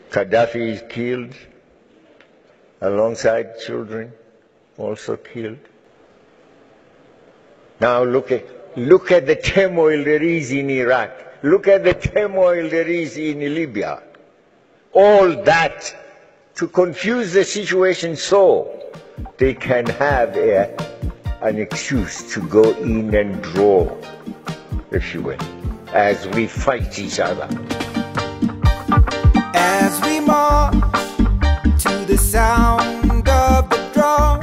Gaddafi is killed, alongside children, also killed. Now look at the turmoil there is in Iraq. Look at the turmoil there is in Libya. All that to confuse the situation so they can have an excuse to go in and draw, if you will, as we fight each other. As we march to the sound of the drum,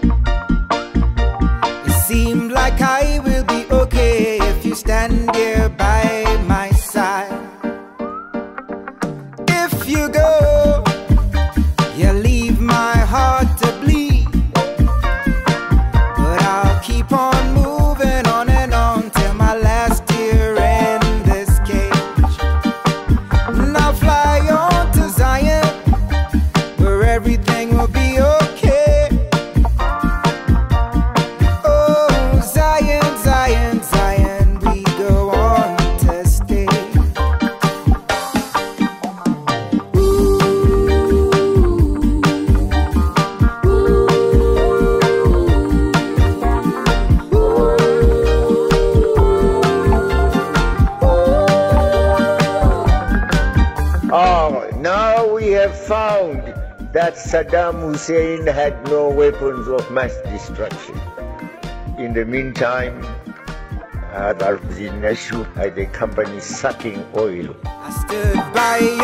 it seemed like I will be okay if you stand here by my side. If you go, you leave my heart to bleed, but I'll keep on moving on and on till my last tear in this cage. And I'll fly on to Zion, where everything will be okay. Oh, Zion, Zion, Zion, we go on to stay. Oh, now we have found that Saddam Hussein had no weapons of mass destruction. In the meantime, the company sucking oil. I stood by